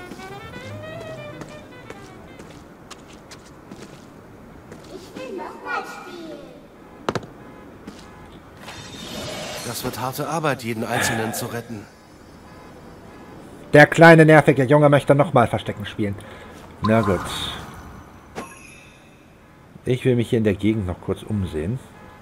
Ich will nochmal spielen. Das wird harte Arbeit, jeden Einzelnen zu retten. Der kleine, nervige Junge möchte nochmal Verstecken spielen. Na gut. Ich will mich hier in der Gegend noch kurz umsehen.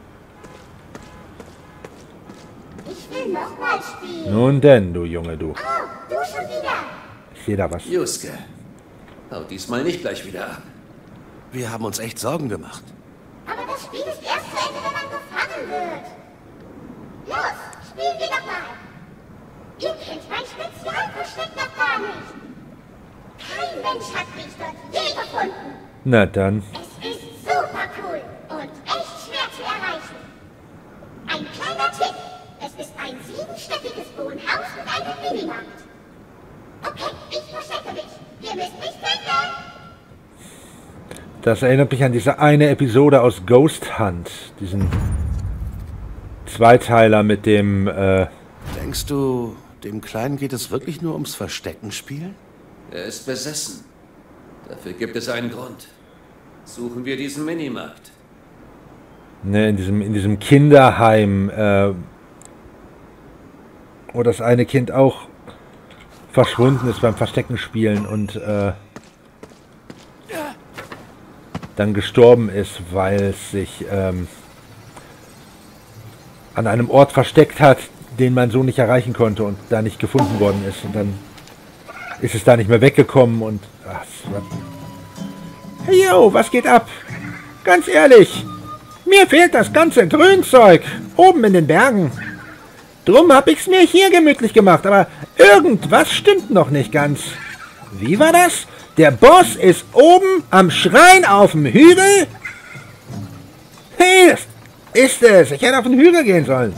Ich will nochmal spielen. Nun denn, du Junge, du. Oh, du schon wieder. Ich sehe da was. Juske, hau diesmal nicht gleich wieder ab. Wir haben uns echt Sorgen gemacht. Aber das Spiel ist erst zu Ende, wenn man gefangen wird. Los, spielen wir doch mal. Ihr kennt mein Spezialversteck noch gar nicht. Kein Mensch hat mich dort je gefunden. Na dann. Es ist super cool und echt schwer zu erreichen. Ein kleiner Tipp. Es ist ein 7-stöckiges Wohnhaus mit einem Minimarkt. Okay, ich verstecke mich. Ihr müsst mich finden. Das erinnert mich an diese eine Episode aus Ghost Hunt. Diesen Zweiteiler mit dem... Denkst du, dem Kleinen geht es wirklich nur ums Verstecken spielen? Er ist besessen. Dafür gibt es einen Grund. Suchen wir diesen Minimarkt. Ne, in diesem Kinderheim, wo das eine Kind auch verschwunden ist beim Verstecken spielen und dann gestorben ist, weil es sich an einem Ort versteckt hat, den man so nicht erreichen konnte und da nicht gefunden worden ist. Und dann ist es da nicht mehr weggekommen und... Hey, yo, was geht ab? Ganz ehrlich, mir fehlt das ganze Grünzeug oben in den Bergen. Drum hab ich's mir hier gemütlich gemacht, aber irgendwas stimmt noch nicht ganz. Wie war das? Der Boss ist oben am Schrein auf dem Hügel? Hey, das ist es. Ich hätte auf den Hügel gehen sollen.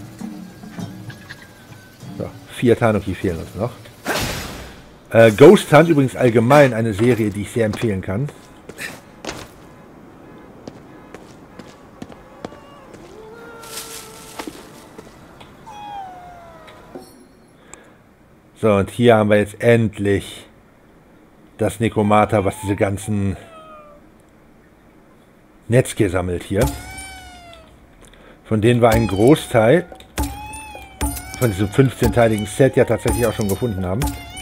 So, 4 Tanuki fehlen uns noch. Ghost Hunt übrigens allgemein eine Serie, die ich sehr empfehlen kann. So, und hier haben wir jetzt endlich das Necromata, was diese ganzen Netzke sammelt hier. Von denen wir einen Großteil von diesem 15-teiligen Set ja tatsächlich auch schon gefunden haben.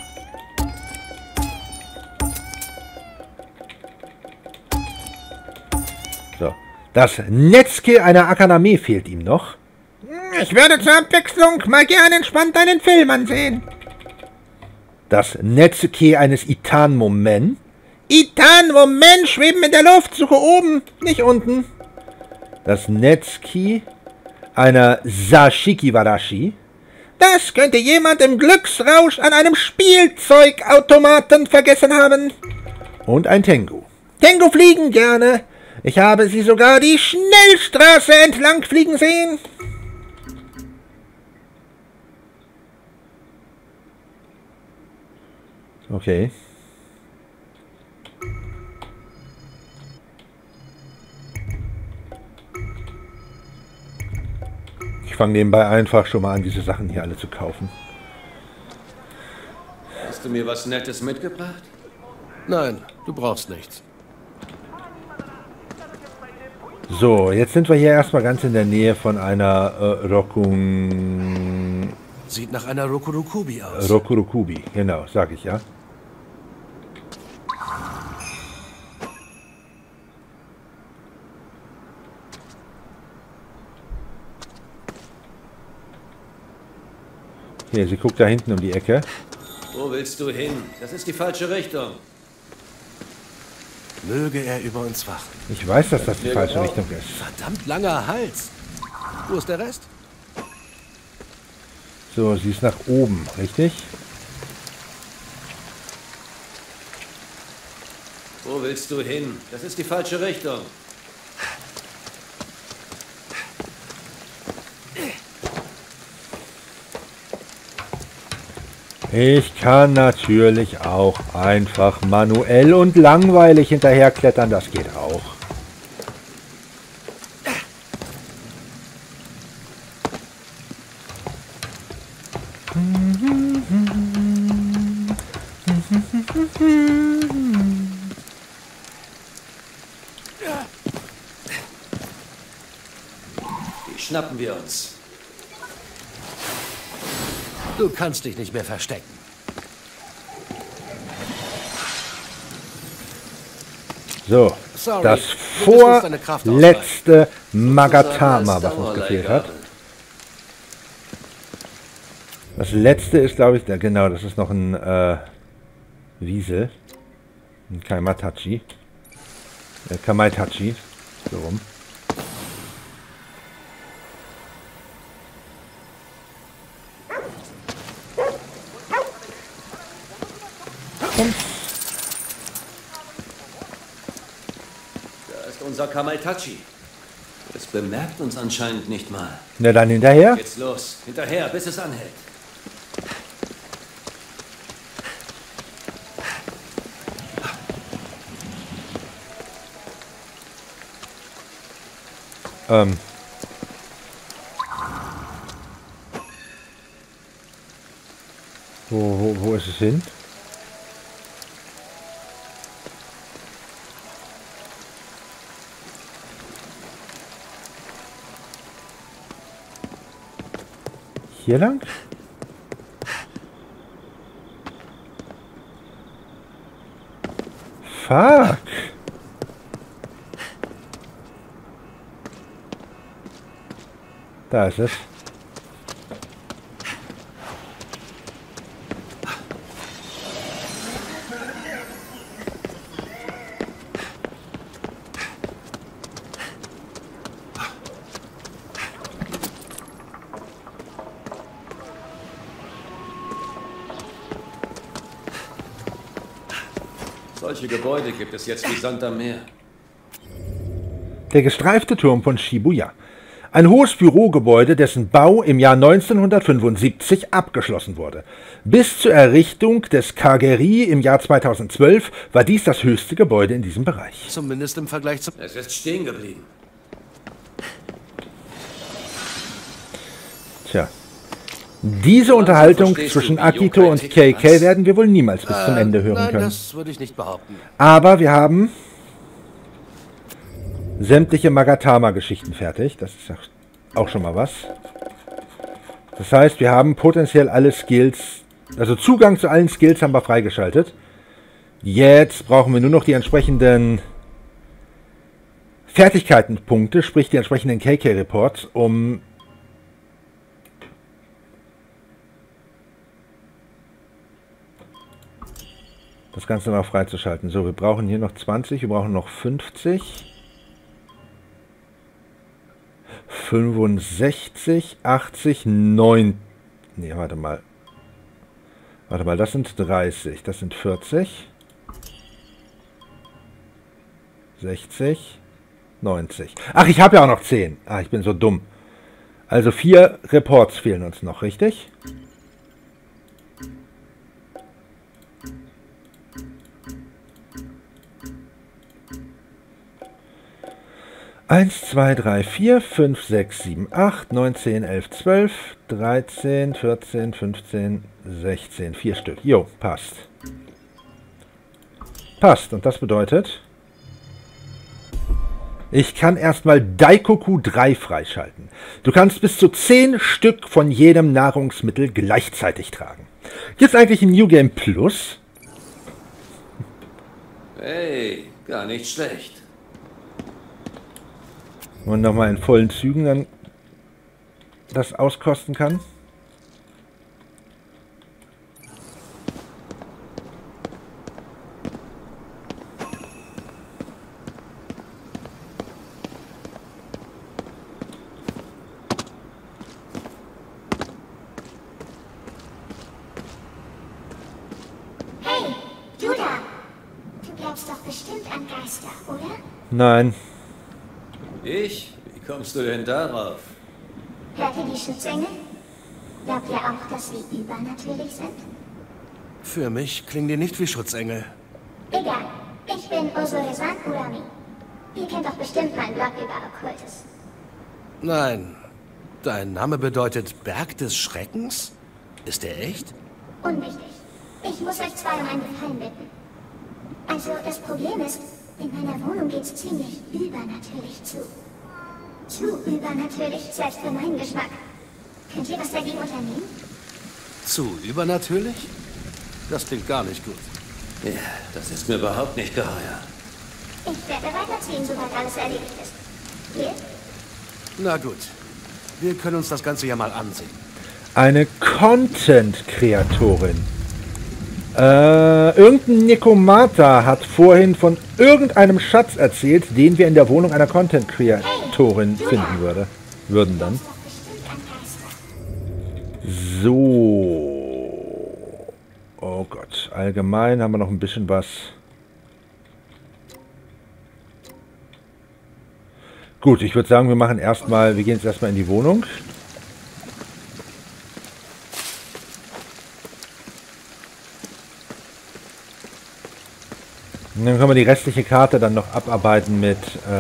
So, das Netzke einer Akademie fehlt ihm noch. Ich würde zur Abwechslung mal gerne entspannt einen Film ansehen. Das Netzke eines Itan-Moment. Itan-Moment schweben in der Luft, suche oben, nicht unten. Das Netzke einer Sashiki-Warashi. Das könnte jemand im Glücksrausch an einem Spielzeugautomaten vergessen haben. Und ein Tengu. Tengu fliegen gerne. Ich habe sie sogar die Schnellstraße entlang fliegen sehen. Okay. Ich fange nebenbei einfach schon mal an, diese Sachen hier alle zu kaufen. Hast du mir was Nettes mitgebracht? Nein, du brauchst nichts. So, jetzt sind wir hier erstmal ganz in der Nähe von einer Rokun... Sieht nach einer Rokurokubi aus. Rokurokubi, genau, sag ich ja. Hier, sie guckt da hinten um die Ecke. Wo willst du hin? Das ist die falsche Richtung. Möge er über uns wachen. Ich weiß, dass das die falsche Richtung ist. Verdammt langer Hals. Wo ist der Rest? So, sie ist nach oben, richtig? Wo willst du hin? Das ist die falsche Richtung. Ich kann natürlich auch einfach manuell und langweilig hinterherklettern, das geht auch. Die schnappen wir uns. Du kannst dich nicht mehr verstecken. So, Sorry, das du bist uns deine Kraft vorletzte Magatama, was uns gefehlt hat. Das letzte ist, glaube ich, genau, das ist noch ein Wiesel. Ein Kamaitachi. Kamaitachi. So rum. Da ist unser Kamaitachi. Es bemerkt uns anscheinend nicht mal. Na dann hinterher. Jetzt los. Hinterher, bis es anhält. Wo ist es hin? Hier lang? Fuck! Da ist es. Solche Gebäude gibt es jetzt wie Sand am Meer. Der gestreifte Turm von Shibuya. Ein hohes Bürogebäude, dessen Bau im Jahr 1975 abgeschlossen wurde. Bis zur Errichtung des Kageri im Jahr 2012 war dies das höchste Gebäude in diesem Bereich. Zumindest im Vergleich zum... Es ist stehen geblieben. Tja. Diese Unterhaltung zwischen Akito und KK werden wir wohl niemals bis zum Ende hören Nein, können. das würde ich nicht behaupten. Aber wir haben sämtliche Magatama-Geschichten fertig. Das ist auch schon mal was. Das heißt, wir haben potenziell alle Skills, also Zugang zu allen Skills haben wir freigeschaltet. Jetzt brauchen wir nur noch die entsprechenden Fertigkeitenpunkte, sprich die entsprechenden KK-Reports, um das Ganze noch freizuschalten. So, wir brauchen hier noch 20, wir brauchen noch 50. 65, 80, 9. Ne, warte mal. Warte mal, das sind 30, das sind 40. 60, 90. Ach, ich habe ja auch noch 10. Ah, ich bin so dumm. Also 4 Reports fehlen uns noch, richtig? Eins, 2, 3, 4, 5, 6, 7, 8, 9, 10, 11, 12, 13, 14, 15, 16. 4 Stück. Jo, passt. Passt. Und das bedeutet, ich kann erstmal Daikoku 3 freischalten. Du kannst bis zu 10 Stück von jedem Nahrungsmittel gleichzeitig tragen. Jetzt eigentlich ein New Game Plus. Hey, gar nicht schlecht. Und nochmal in vollen Zügen dann das auskosten kann. Hey, du da! Du glaubst doch bestimmt an Geister, oder? Nein. Ich? Wie kommst du denn darauf? Hört ihr die Schutzengel? Glaubt ihr auch, dass sie übernatürlich sind? Für mich klingen die nicht wie Schutzengel. Egal, ich bin Osore-san Urami. Ihr kennt doch bestimmt meinen Blog über Okkultes. Nein. Dein Name bedeutet Berg des Schreckens? Ist der echt? Unwichtig. Ich muss euch zwei um einen Gefallen bitten. Also, das Problem ist, in meiner Wohnung geht's ziemlich übernatürlich zu. Zu übernatürlich, selbst für meinen Geschmack. Könnt ihr was dagegen unternehmen? Zu übernatürlich? Das klingt gar nicht gut. Ja, das ist mir überhaupt nicht geheuer. Ich werde weiterziehen, sobald alles erledigt ist. Ihr? Na gut. Wir können uns das Ganze ja mal ansehen. Eine Content-Kreatorin. Irgendein Nekomata hat vorhin von irgendeinem Schatz erzählt, den wir in der Wohnung einer Content-Kreatorin finden würden dann. So. Oh Gott. Allgemein haben wir noch ein bisschen was. Gut, ich würde sagen, wir gehen jetzt erstmal in die Wohnung. Und dann können wir die restliche Karte dann noch abarbeiten mit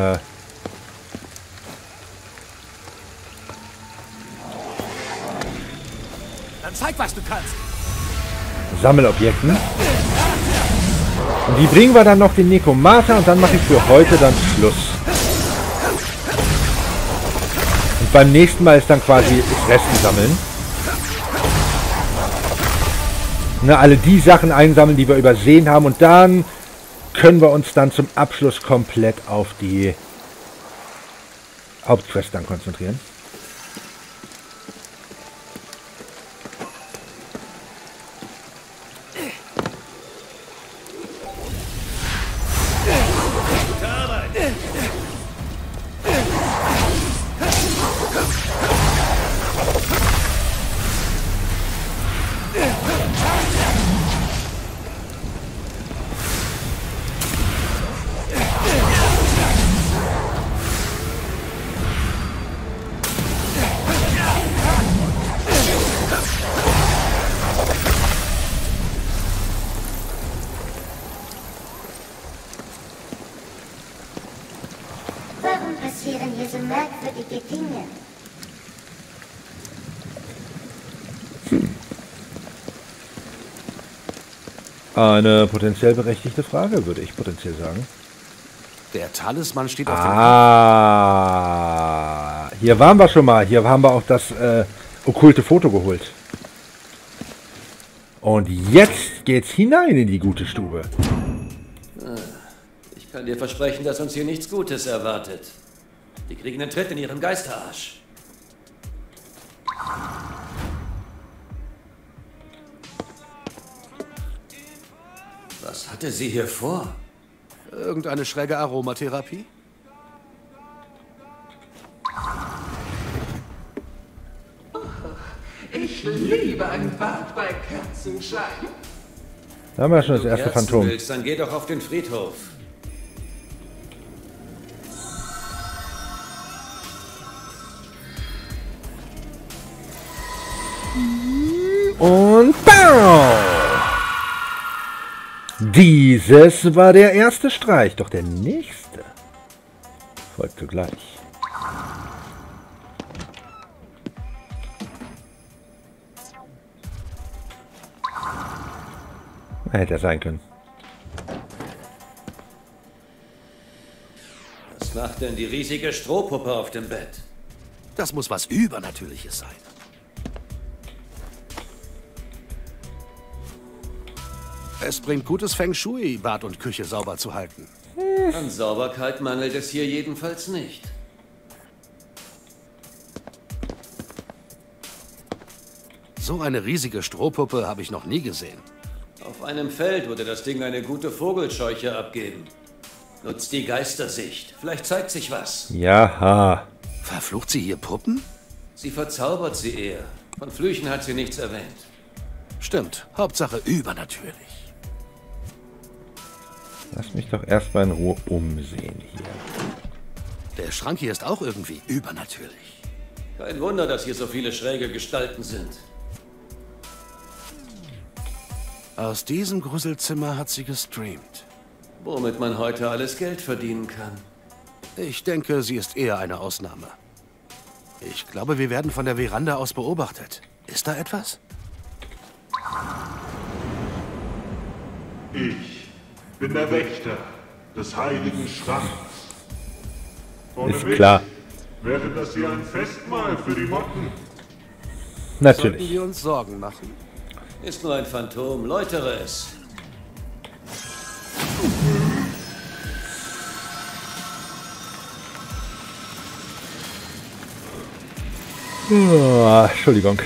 Dann zeig, was du kannst. Sammelobjekten. Und die bringen wir dann noch den Nekomata und dann mache ich für heute dann Schluss. Und beim nächsten Mal ist dann quasi das Resten sammeln. Ne, alle die Sachen einsammeln, die wir übersehen haben, und dann können wir uns dann zum Abschluss komplett auf die Hauptquest dann konzentrieren. Warum passieren hier so merkwürdige Dinge? Eine potenziell berechtigte Frage, würde ich potenziell sagen. Der Talisman steht auf dem... Hier waren wir schon mal. Hier haben wir auch das okkulte Foto geholt. Und jetzt geht's hinein in die gute Stube. Ich kann dir versprechen, dass uns hier nichts Gutes erwartet. Die kriegen einen Tritt in ihren Geisterarsch. Was hatte sie hier vor? Irgendeine schräge Aromatherapie? Ich liebe ein Bad bei Kerzenschein. Da haben wir schon das erste Kerzen Phantom. willst, dann geh doch auf den Friedhof. Und BAM! Dieses war der erste Streich, doch der nächste folgt zugleich. Hätte er sein können. Was macht denn die riesige Strohpuppe auf dem Bett? Das muss was Übernatürliches sein. Es bringt gutes Feng Shui, Bad und Küche sauber zu halten. An Sauberkeit mangelt es hier jedenfalls nicht. So eine riesige Strohpuppe habe ich noch nie gesehen. Auf einem Feld würde das Ding eine gute Vogelscheuche abgeben. Nutzt die Geistersicht. Vielleicht zeigt sich was. Jaha. Verflucht sie hier Puppen? Sie verzaubert sie eher. Von Flüchen hat sie nichts erwähnt. Stimmt. Hauptsache übernatürlich. Lass mich doch erstmal in Ruhe umsehen hier. Der Schrank hier ist auch irgendwie übernatürlich. Kein Wunder, dass hier so viele schräge Gestalten sind. Aus diesem Gruselzimmer hat sie gestreamt. Womit man heute alles Geld verdienen kann. Ich denke, sie ist eher eine Ausnahme. Ich glaube, wir werden von der Veranda aus beobachtet. Ist da etwas? Ich bin der Wächter des heiligen Schranks. Ohne Ist mich klar. wäre das hier ein Festmahl für die Motten. Sollten Natürlich. wir uns Sorgen machen? Ist nur ein Phantom, läutere es. Entschuldigung.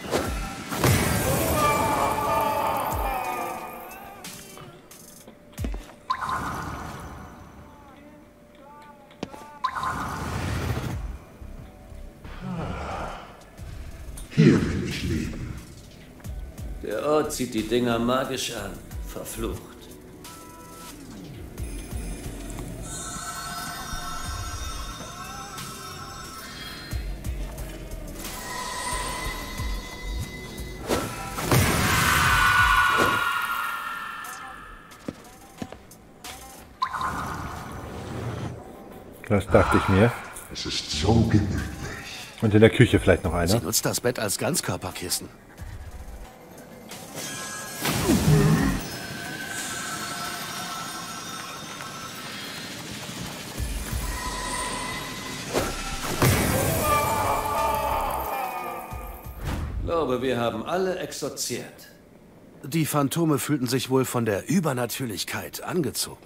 Hier will ich leben. Der Ort zieht die Dinger magisch an. Verflucht. Das dachte ich mir. Es ist so gemütlich. Und in der Küche vielleicht noch Sie einer. nutzt das Bett als Ganzkörperkissen. Ich glaube, wir haben alle exorziert. Die Phantome fühlten sich wohl von der Übernatürlichkeit angezogen.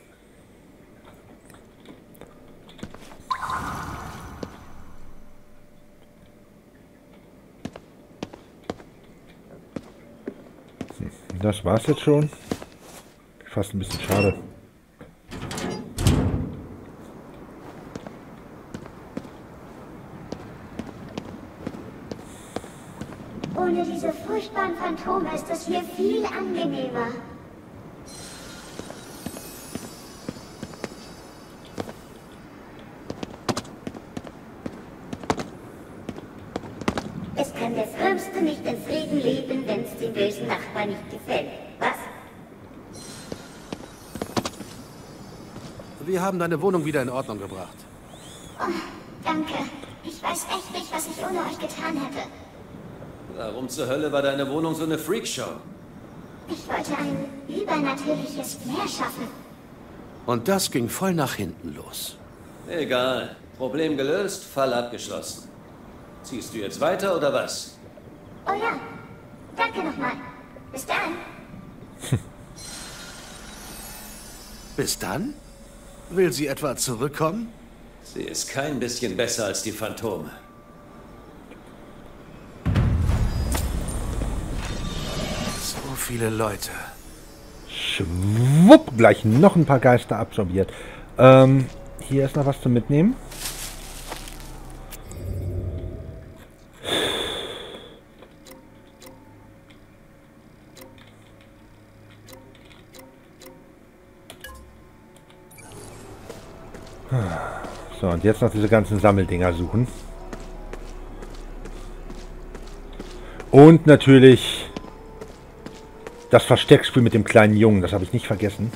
Das war's jetzt schon. Fast ein bisschen schade. Ohne diese furchtbaren Phantome ist es hier viel angenehmer. Es kann der Frömmste nicht in Frieden leben, wenn es dem bösen Nachbar nicht gefällt. Was? Wir haben deine Wohnung wieder in Ordnung gebracht. Oh, danke. Ich weiß echt nicht, was ich ohne euch getan hätte. Warum zur Hölle war deine Wohnung so eine Freakshow? Ich wollte ein übernatürliches Flair schaffen. Und das ging voll nach hinten los. Egal. Problem gelöst, Fall abgeschlossen. Ziehst du jetzt weiter oder was? Oh ja. Danke nochmal. Bis dann. Bis dann? Will sie etwa zurückkommen? Sie ist kein bisschen besser als die Phantome. So viele Leute. Schwupp, gleich noch ein paar Geister absorbiert. Hier ist noch was zum Mitnehmen. So, und jetzt noch diese ganzen Sammeldinger suchen. Und natürlich das Versteckspiel mit dem kleinen Jungen, das habe ich nicht vergessen.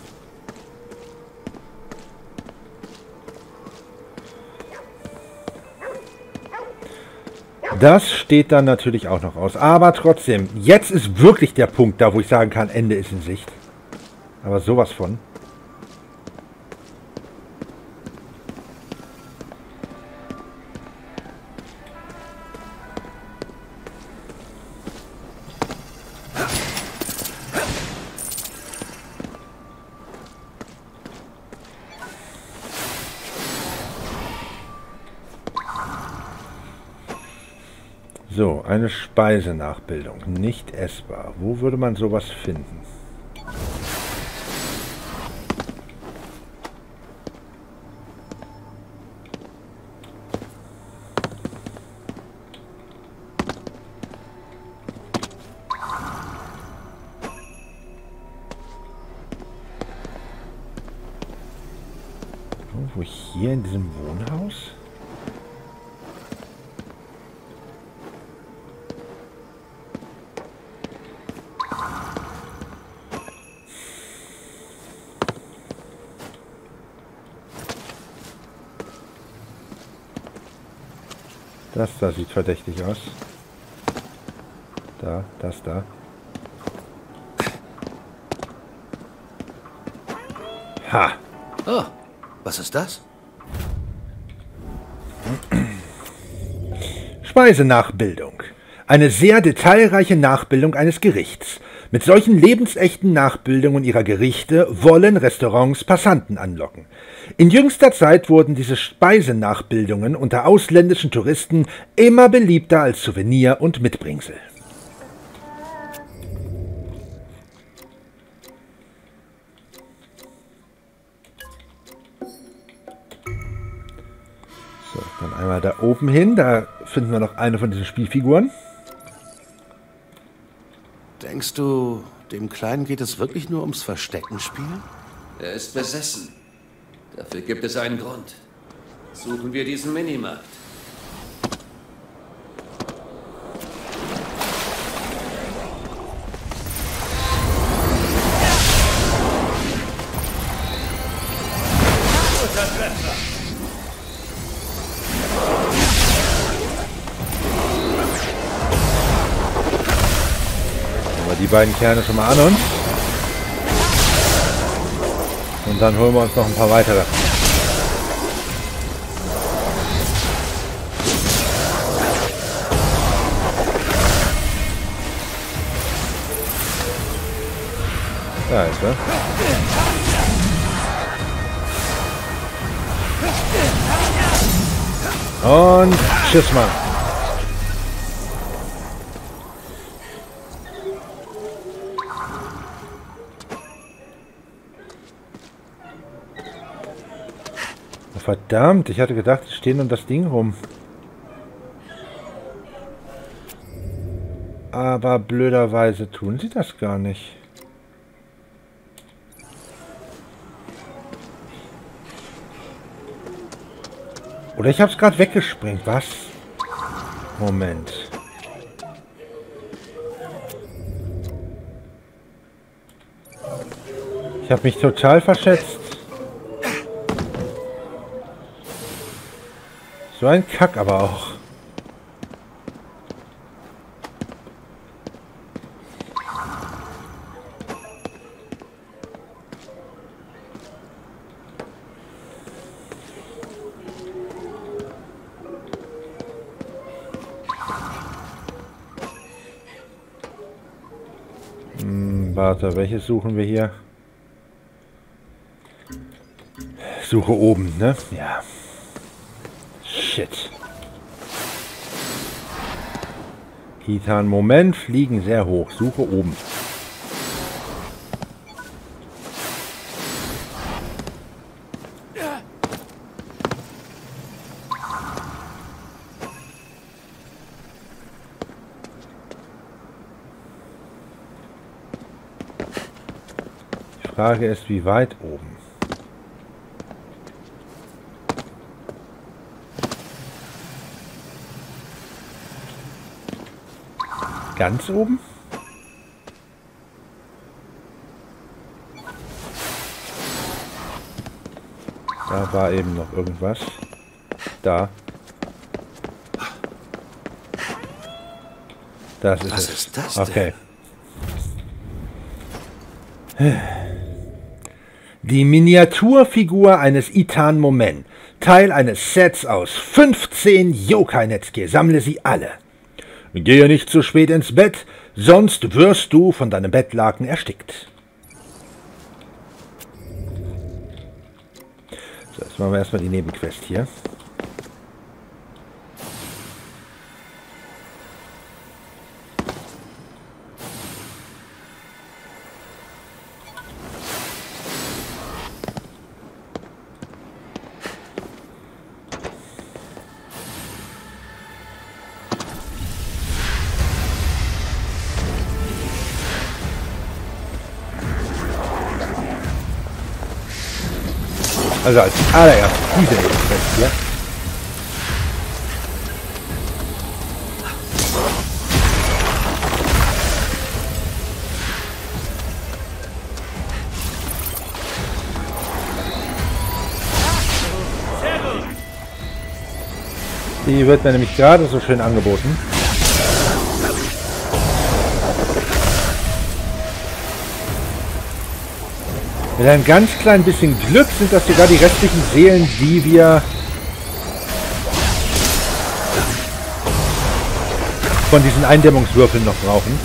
Das steht dann natürlich auch noch aus. Aber trotzdem, jetzt ist wirklich der Punkt da, wo ich sagen kann, Ende ist in Sicht. Aber sowas von. So, eine Speisenachbildung. Nicht essbar. Wo würde man sowas finden? Wo hier in diesem Wohnhaus? Das da sieht verdächtig aus. Da, das da. Ha. Oh, was ist das? Speisenachbildung. Eine sehr detailreiche Nachbildung eines Gerichts. Mit solchen lebensechten Nachbildungen ihrer Gerichte wollen Restaurants Passanten anlocken. In jüngster Zeit wurden diese Speisenachbildungen unter ausländischen Touristen immer beliebter als Souvenir und Mitbringsel. So, dann einmal da oben hin, da finden wir noch eine von diesen Spielfiguren. Denkst du, dem Kleinen geht es wirklich nur ums Versteckenspielen? Er ist besessen. Dafür gibt es einen Grund. Suchen wir diesen Minimarkt. Die beiden Kerne schon mal an uns. Und dann holen wir uns noch ein paar weitere. Da ist er. Und tschüss mal. Verdammt, ich hatte gedacht, sie stehen um das Ding rum. Aber blöderweise tun sie das gar nicht. Oder ich habe es gerade weggesprengt. Was? Moment. Ich habe mich total verschätzt. So ein Kack aber auch. Warte, welches suchen wir hier? Suche oben, ne? Ja. Shit. Ethan, Moment, fliegen sehr hoch. Suche oben. Die Frage ist, wie weit oben? Ganz oben? Da war eben noch irgendwas. Da. Das ist Was es. ist das Okay. Die Miniaturfigur eines Ethan Moment. Teil eines Sets aus 15 Yokai-Netsuke. Sammle sie alle. Gehe nicht zu spät ins Bett, sonst wirst du von deinem Bettlaken erstickt. So, jetzt machen wir erstmal die Nebenquest hier. Also als allererstes diese Nebenquest hier. Die wird mir nämlich gerade so schön angeboten. Mit ein ganz klein bisschen Glück sind das sogar die restlichen Seelen, die wir von diesen Eindämmungswürfeln noch brauchen.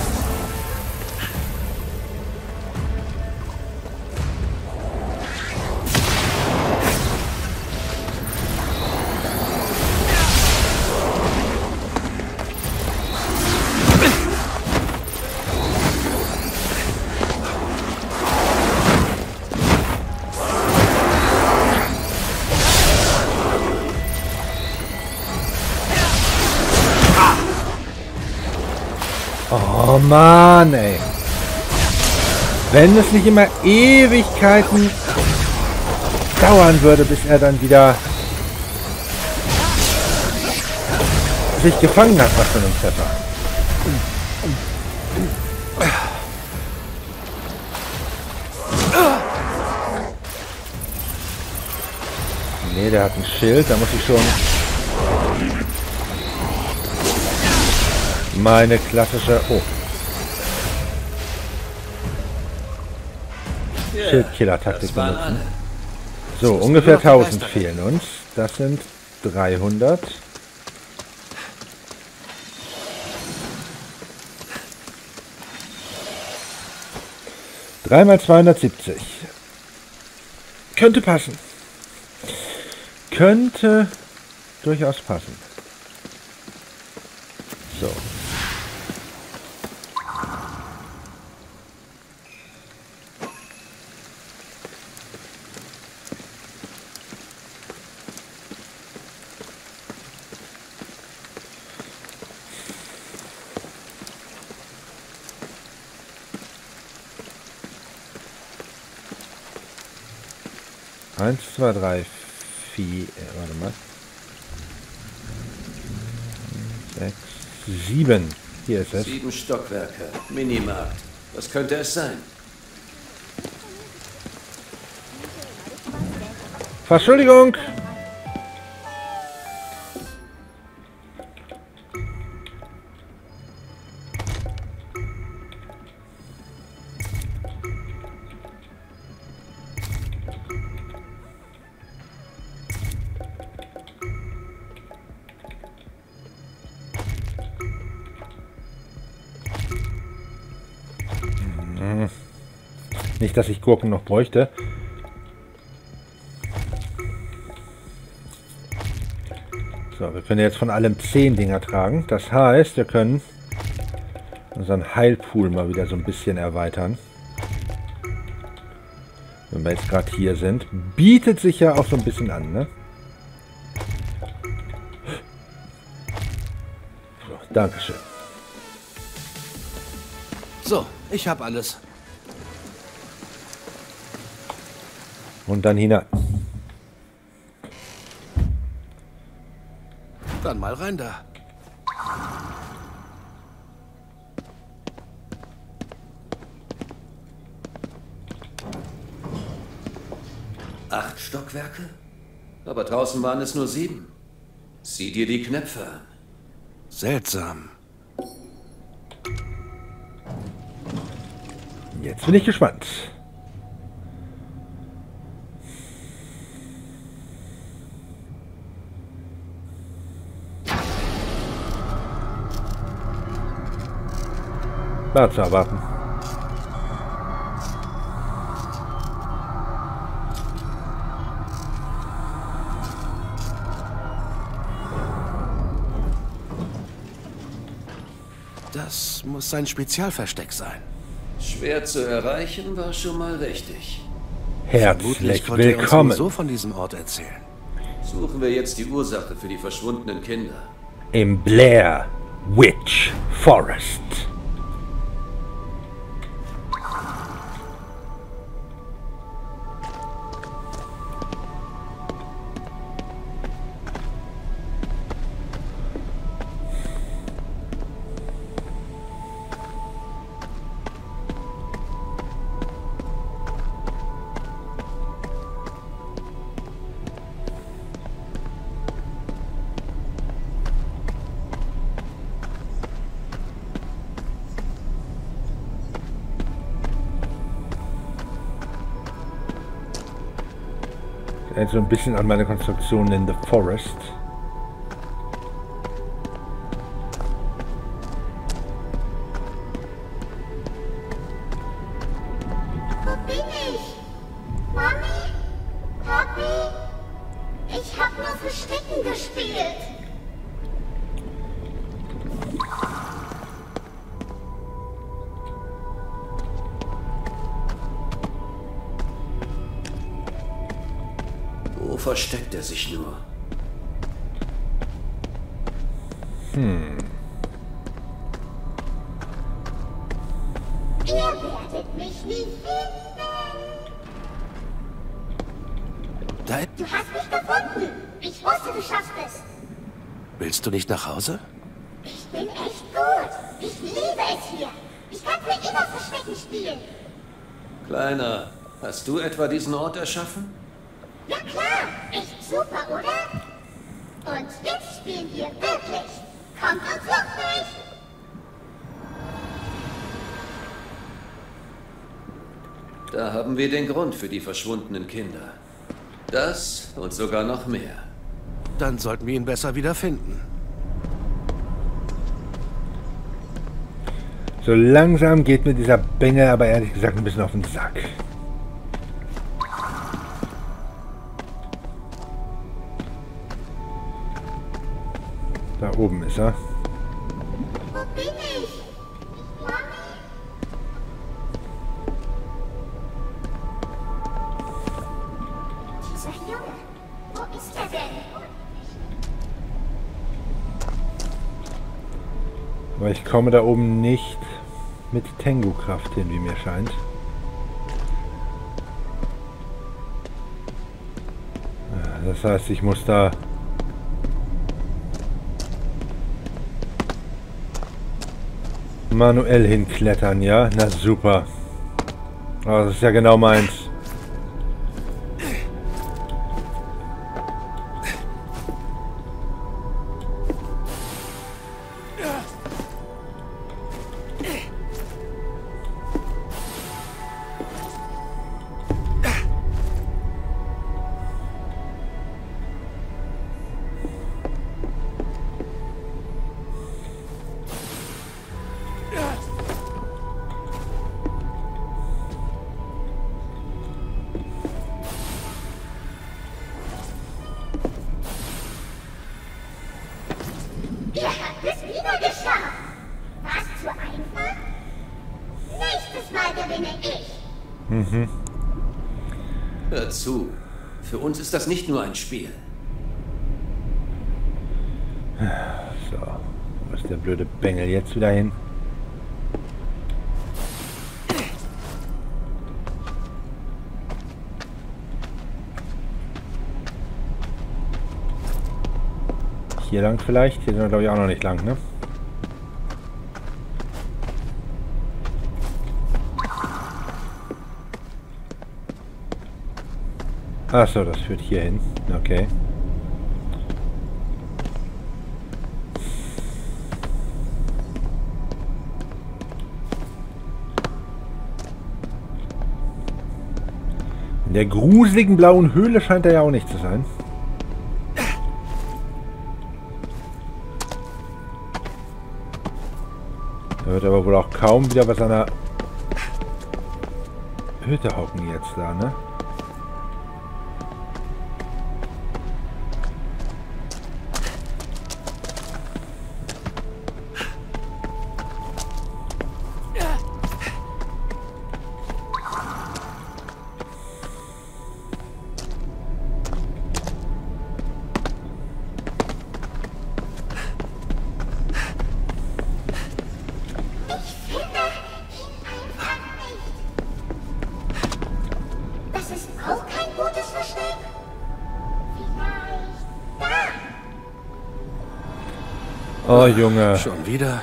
Oh Mann, ey. Wenn es nicht immer Ewigkeiten dauern würde, bis er dann wieder sich gefangen hat, was von einem Treffer. Nee, der hat ein Schild, da muss ich schon meine klassische... Oh. Schildkiller-Taktik benutzen. So, ungefähr 1000 fehlen uns. Das sind 300. Dreimal 270. Könnte passen. Könnte durchaus passen. So. Eins, zwei, drei, vier, warte mal. 6, 7. Hier ist es. 7 Stockwerke. Minimarkt. Was könnte es sein? Entschuldigung. Nicht, dass ich Gurken noch bräuchte. So, wir können jetzt von allem 10 Dinger tragen. Das heißt, wir können unseren Heilpool mal wieder so ein bisschen erweitern. Wenn wir jetzt gerade hier sind. Bietet sich ja auch so ein bisschen an, ne? So, Dankeschön. So, ich habe alles. Und dann hinein. Dann mal rein da. Acht Stockwerke? Aber draußen waren es nur 7. Sieh dir die Knöpfe an. Seltsam. Jetzt bin ich gespannt. War zu erwarten. Das muss sein Spezialversteck sein. Schwer zu erreichen war schon mal richtig. Herzlich konnte er uns willkommen. nur so von diesem Ort erzählen. Suchen wir jetzt die Ursache für die verschwundenen Kinder. Im Blair Witch Forest. erinnert so ein bisschen an meine Konstruktion in The Forest. Wo bin ich? Mami? Papi? Ich hab nur Verstecken gespielt. Wo versteckt er sich nur? Ihr werdet mich nie finden. Da Du hast mich gefunden. Ich wusste, du schaffst es. willst du nicht nach Hause? Ich bin echt gut. Ich liebe es hier. Ich kann für immer Verstecken spielen. Kleiner, hast du etwa diesen Ort erschaffen? Ja klar. Echt super, oder? Und jetzt spielen wir wirklich. Kommt und sucht mich. Da haben wir den Grund für die verschwundenen Kinder. Das und sogar noch mehr. Dann sollten wir ihn besser wiederfinden. So langsam geht mir dieser Bengel aber ehrlich gesagt ein bisschen auf den Sack. Da oben ist er. Wo bin ich? Mami? Dieser Junge. Wo ist er denn? Aber ich komme da oben nicht mit Tengu-Kraft hin, wie mir scheint. Ja, das heißt, ich muss da manuell hinklettern, ja? Na super. Aber das ist ja genau meins. Ihr habt es wieder geschafft. War's zu einfach? Nächstes Mal gewinne ich. Hör zu. Für uns ist das nicht nur ein Spiel. So, wo ist der blöde Bengel jetzt wieder hin? Hier lang vielleicht? Hier sind wir glaube ich auch noch nicht lang, ne? Achso, das führt hier hin. Okay. In der gruseligen blauen Höhle scheint er ja auch nicht zu sein. Er wird aber wohl auch kaum wieder bei seiner Hütte hocken jetzt da, ne? Das ist auch kein gutes Versteck. Vielleicht da. Oh, Junge. Schon wieder?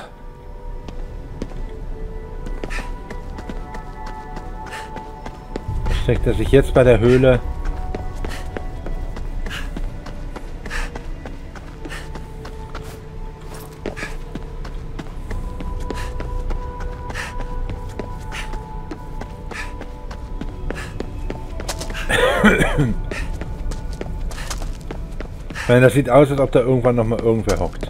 Versteckt er sich jetzt bei der Höhle? Ich meine, das sieht aus, als ob da irgendwann nochmal irgendwer hockt.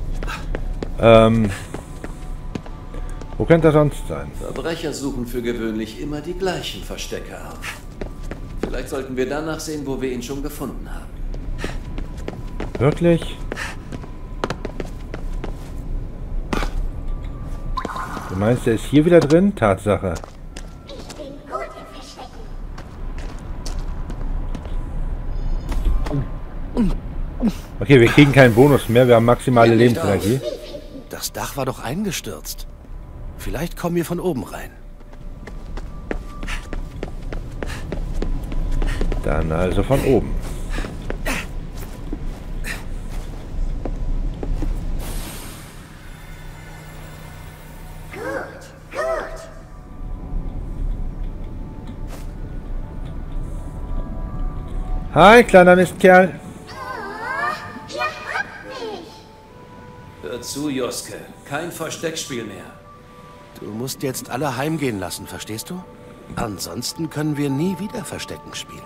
Wo könnte er sonst sein? Verbrecher suchen für gewöhnlich immer die gleichen Verstecke auf. Vielleicht sollten wir danach sehen, wo wir ihn schon gefunden haben. Wirklich? Du meinst, er ist hier wieder drin? Tatsache. Ich bin gut im Verstecken. Okay, wir kriegen keinen Bonus mehr. Wir haben maximale Lebensenergie. Das Dach war doch eingestürzt. Vielleicht kommen wir von oben rein. Dann also von oben. Gut, gut. Hi, kleiner Mistkerl. Oh, ihr habt mich. Hör zu, Joske. Kein Versteckspiel mehr. Du musst jetzt alle heimgehen lassen, verstehst du? Ansonsten können wir nie wieder Verstecken spielen.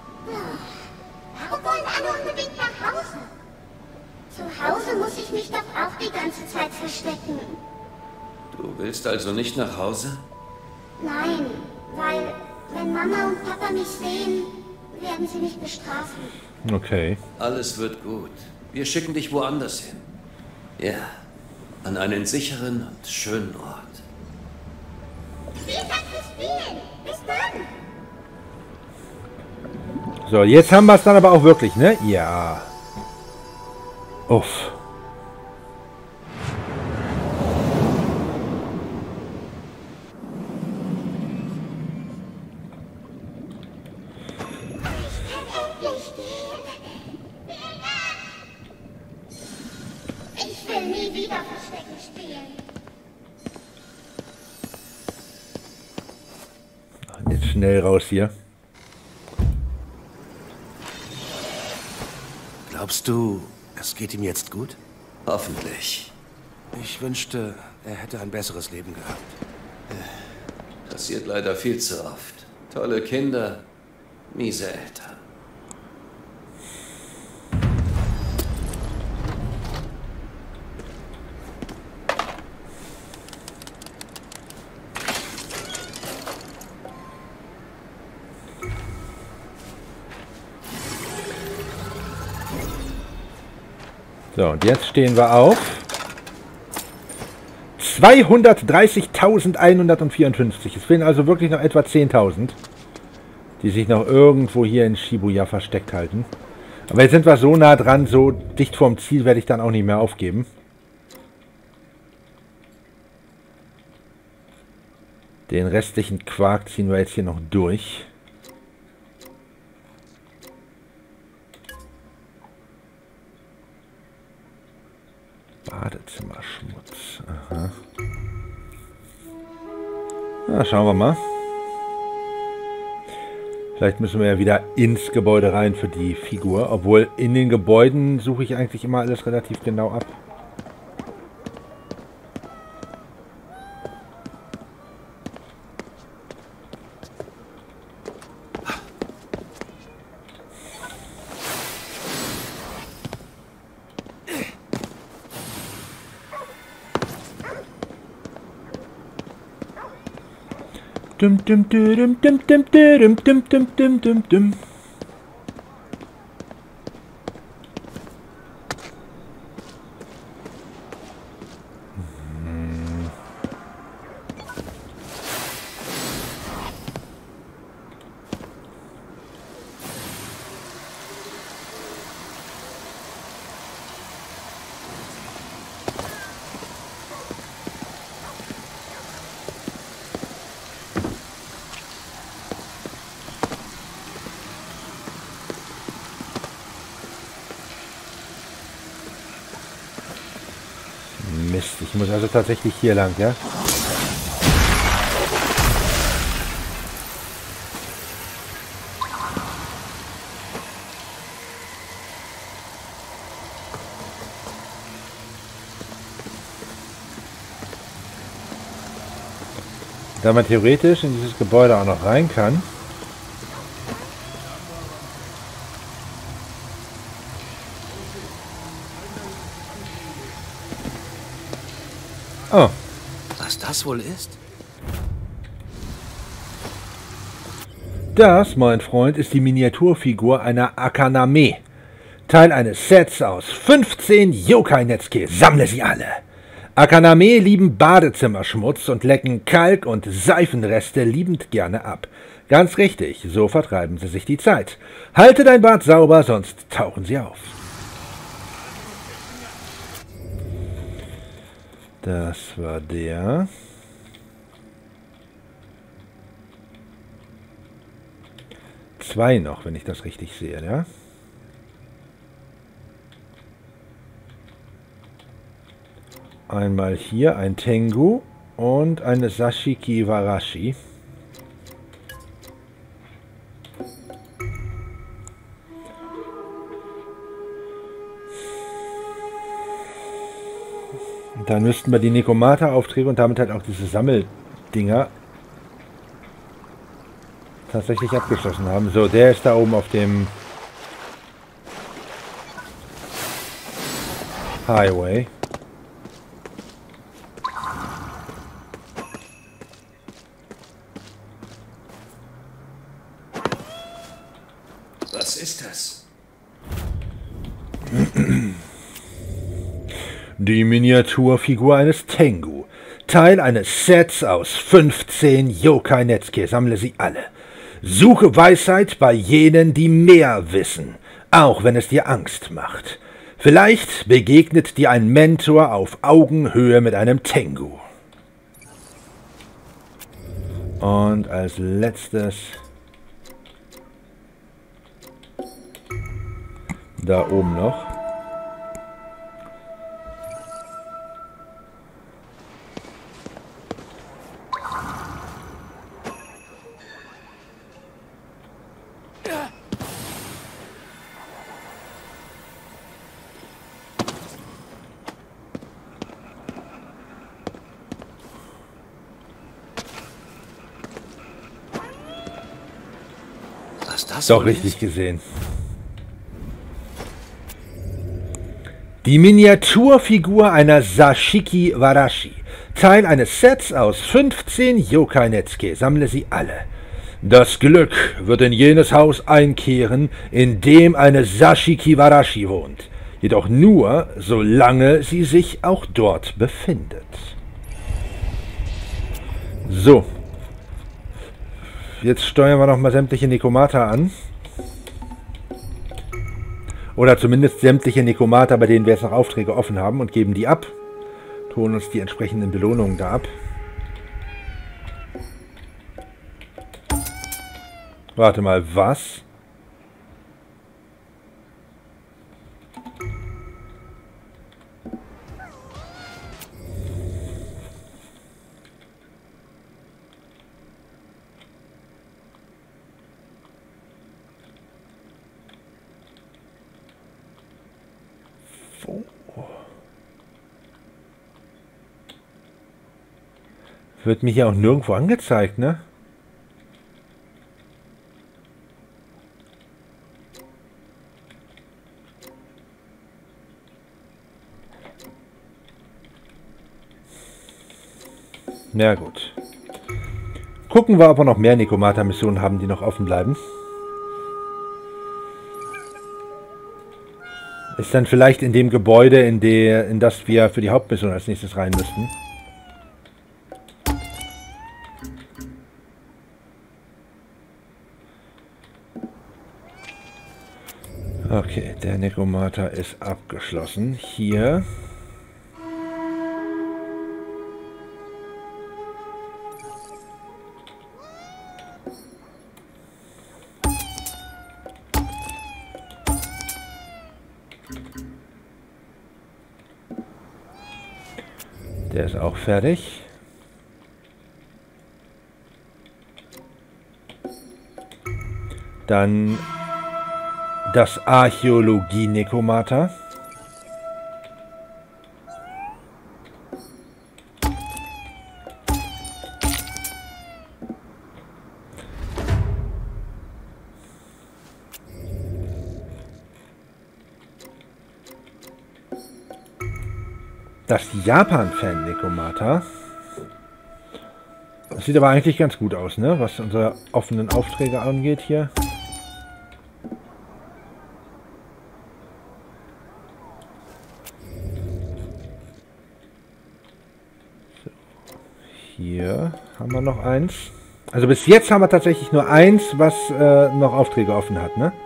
Warum wollen alle unbedingt nach Hause? Zu Hause muss ich mich doch auch die ganze Zeit verstecken. Du willst also nicht nach Hause? Nein, weil wenn Mama und Papa mich sehen, werden sie mich bestrafen. Okay. Alles wird gut. Wir schicken dich woanders hin. Ja, an einen sicheren und schönen Ort. Vielen Dank fürs Spielen. Bis dann. So, jetzt haben wir es dann aber auch wirklich, ne? Ja. Uff. Endlich gehen. Ich will nie wieder Verstecken spielen. Jetzt schnell raus hier. Glaubst du, es geht ihm jetzt gut? Hoffentlich. Ich wünschte, er hätte ein besseres Leben gehabt. Passiert leider viel zu oft. Tolle Kinder, miese Eltern. So, und jetzt stehen wir auf 230.154. Es fehlen also wirklich noch etwa 10.000, die sich noch irgendwo hier in Shibuya versteckt halten. Aber jetzt sind wir so nah dran, so dicht vorm Ziel werde ich dann auch nicht mehr aufgeben. Den restlichen Quark ziehen wir jetzt hier noch durch. Badezimmerschmutz. Aha. Na, schauen wir mal. Vielleicht müssen wir ja wieder ins Gebäude rein für die Figur. Obwohl in den Gebäuden suche ich eigentlich immer alles relativ genau ab. Dum dum dum dum dum dum dum dum dum dum dum. Mist, ich muss also tatsächlich hier lang, ja? Da man theoretisch in dieses Gebäude auch noch rein kann. Oh. Was das wohl ist? Das, mein Freund, ist die Miniaturfigur einer Akaname. Teil eines Sets aus 15 Yokai-Netsuke. Sammle sie alle. Akaname lieben Badezimmerschmutz und lecken Kalk- und Seifenreste liebend gerne ab. Ganz richtig, so vertreiben sie sich die Zeit. Halte dein Bad sauber, sonst tauchen sie auf. Das war der. Zwei noch, wenn ich das richtig sehe, ja? Einmal hier ein Tengu und eine Sashiki Warashi. Dann müssten wir die Nekomata-Aufträge und damit halt auch diese Sammeldinger tatsächlich abgeschlossen haben. So, der ist da oben auf dem Highway. Was ist das? Die Miniaturfigur eines Tengu. Teil eines Sets aus 15 Yokai-Netsuke. Sammle sie alle. Suche Weisheit bei jenen, die mehr wissen, auch wenn es dir Angst macht. Vielleicht begegnet dir ein Mentor auf Augenhöhe mit einem Tengu. Und als letztes da oben noch. Was das Doch wohl richtig ist? gesehen. Die Miniaturfigur einer Sashiki Warashi. Teil eines Sets aus 15 Yokai-Netsuke. Sammle sie alle. Das Glück wird in jenes Haus einkehren, in dem eine Sashiki Warashi wohnt. Jedoch nur, solange sie sich auch dort befindet. So. Jetzt steuern wir nochmal sämtliche Nekomata an. Oder zumindest sämtliche Nekomata, bei denen wir jetzt noch Aufträge offen haben, und geben die ab. Holen uns die entsprechenden Belohnungen da ab. Warte mal, was? Wird mir hier auch nirgendwo angezeigt, ne? Na gut. Gucken wir, ob wir noch mehr Nekomata-Missionen haben, die noch offen bleiben. Ist dann vielleicht in dem Gebäude, in das wir für die Hauptmission als nächstes rein müssten. Okay, der Nekomata ist abgeschlossen. Hier. Der ist auch fertig. Dann das Archäologie-Nekomata. Das Japan-Fan Nekomata. Das sieht aber eigentlich ganz gut aus, ne? Was unsere offenen Aufträge angeht hier. So. Hier haben wir noch eins. Also bis jetzt haben wir tatsächlich nur eins, was noch Aufträge offen hat, ne?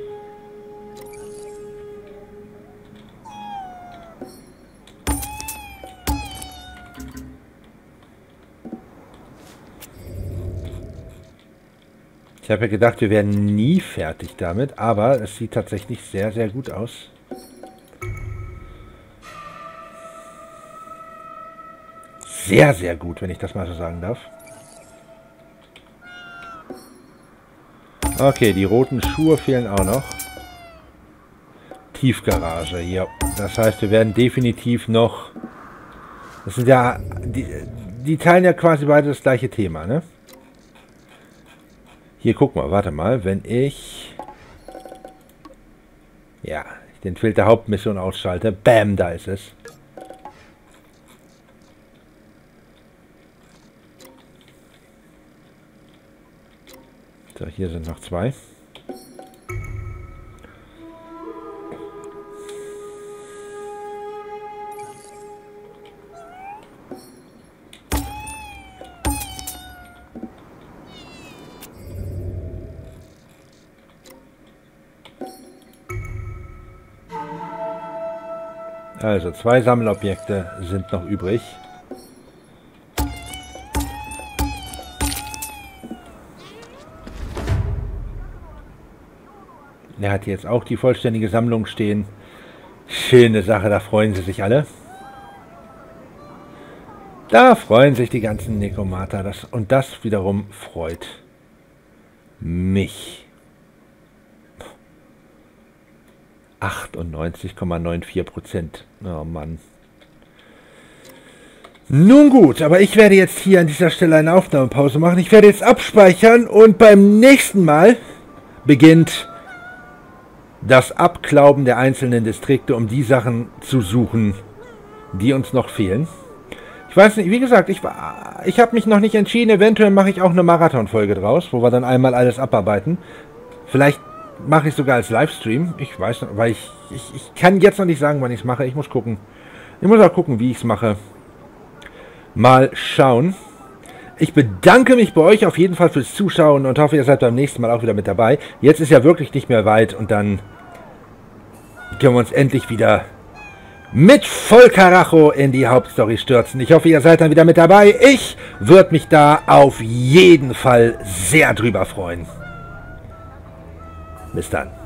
Ich habe ja gedacht, wir wären nie fertig damit, aber es sieht tatsächlich sehr, sehr gut aus. Sehr, sehr gut, wenn ich das mal so sagen darf. Okay, die roten Schuhe fehlen auch noch. Tiefgarage, ja. Das heißt, wir werden definitiv noch... Das sind ja... Die teilen ja quasi beide das gleiche Thema, ne? Hier, guck mal, warte mal, wenn ich... Ja, den Filter Hauptmission ausschalte. Bam, da ist es. So, hier sind noch zwei. Also, zwei Sammelobjekte sind noch übrig. Er hat jetzt auch die vollständige Sammlung stehen. Schöne Sache, da freuen sie sich alle. Da freuen sich die ganzen Nekomata. Und das wiederum freut mich. 98,94%. Oh Mann. Nun gut, aber ich werde jetzt hier an dieser Stelle eine Aufnahmepause machen. Ich werde jetzt abspeichern und beim nächsten Mal beginnt das Abklauben der einzelnen Distrikte, um die Sachen zu suchen, die uns noch fehlen. Ich weiß nicht, wie gesagt, ich habe mich noch nicht entschieden. Eventuell mache ich auch eine Marathon-Folge draus, wo wir dann einmal alles abarbeiten. Vielleicht mache ich sogar als Livestream. Ich weiß noch, weil ich kann jetzt noch nicht sagen, wann ich es mache. Ich muss gucken. Ich muss auch gucken, wie ich es mache. Mal schauen. Ich bedanke mich bei euch auf jeden Fall fürs Zuschauen und hoffe, ihr seid beim nächsten Mal auch wieder mit dabei. Jetzt ist ja wirklich nicht mehr weit und dann können wir uns endlich wieder mit Vollkaracho in die Hauptstory stürzen. Ich hoffe, ihr seid dann wieder mit dabei. Ich würde mich da auf jeden Fall sehr drüber freuen. Bis dann.